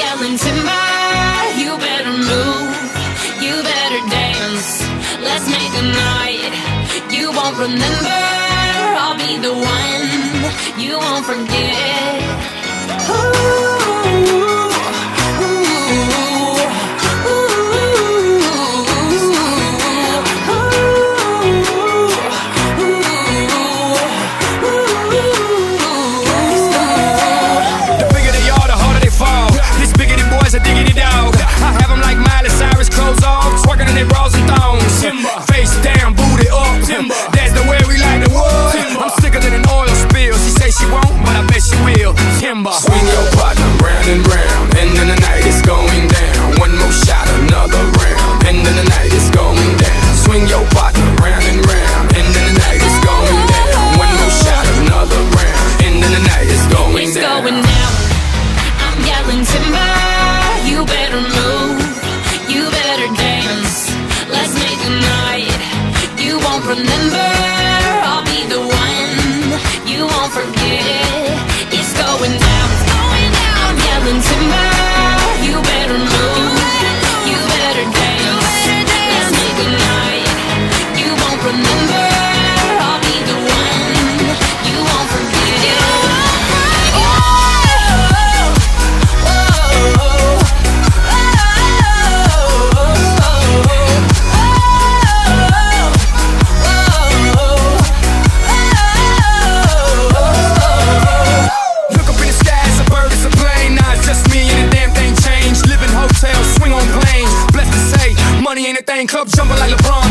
yelling timber, you better move, you better dance. Let's make a night you won't remember. I'll be the one you won't forget. Face down, booty up, timber. That's the way we like the wood. I'm sicker than an oil spill. She say she won't, but I bet she will. Timber. Swing your partner round and round, and then the night is going down. One more shot, another round, and then the night is going down. Swing your partner round and round, and then the night is going down. One more shot, another round, and then the night is going down. It's going down. I'm yelling timber, you better move, you better dance. Let's make a night you won't remember. I'll be the one you won't forget. It's going down, it's going down. I'm yelling timber, you better move, you better dance. Let's make a night you won't remember. I'll be the one you won't forget. Money ain't a thing, club jumping like LeBron